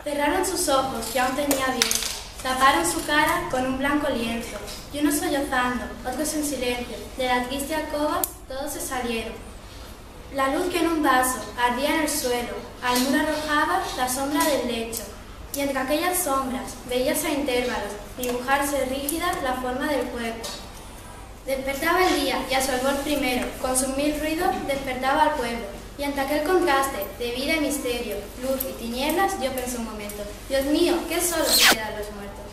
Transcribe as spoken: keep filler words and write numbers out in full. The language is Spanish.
Cerraron sus ojos, que aún tenía abiertos, taparon su cara con un blanco lienzo, y unos sollozando, otros en silencio, de la triste alcoba todos se salieron. La luz que en un vaso ardía en el suelo, al muro arrojaba la sombra del lecho, y entre aquellas sombras veíase a intervalos dibujarse rígida la forma del cuerpo. Despertaba el día, y a su albor primero, con sus mil ruidos, despertaba al pueblo, y ante aquel contraste de vida y misterio, luz y tinieblas, yo pensé un momento: Dios mío, qué solos quedan los muertos.